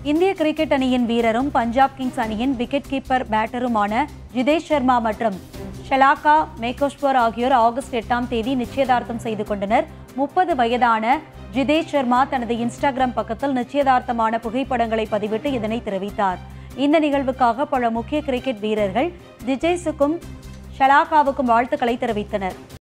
இந்திய கிரிக்கெட் அணியின் வீரரும் பஞ்சாப் கிங்ஸ் அணியின் விக்கெட் கீப்பர் பேட்டருமான ஜிதேஷ் சர்மா மற்றும் ஷலாக்கா மேகோஸ்வர் ஆகியோர் ஆகஸ்ட் 8ஆம் தேதி நிச்சயதார்த்தம் செய்து கொண்டனர். 30 வயதான ஜிதேஷ் சர்மா தனது இன்ஸ்டாகிராம் பக்கத்தில் நிச்சயதார்த்தமான புகைப்படங்களை பதிவிட்டு இதனை தெரிவித்தார். இந்த நிகழ்வுக்காக பல முக்கிய கிரிக்கெட் வீரர்கள் ஜிதேஷுக்கும் ஷலாக்காவுக்கும் வாழ்த்துக்களை தெரிவித்தனர்.